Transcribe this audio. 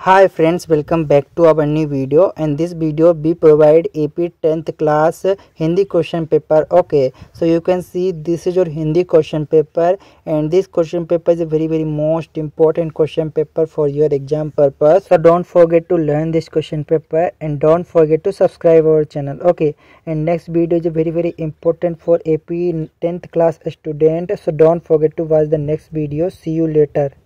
Hi friends, welcome back to our new video. And this video we provide AP 10th class Hindi question paper. Okay, so you can see this is your Hindi question paper, and this question paper is a very most important question paper for your exam purpose. So don't forget to learn this question paper and don't forget to subscribe our channel. Okay, and next video is a very important for AP 10th class student, so don't forget to watch the next video. See you later.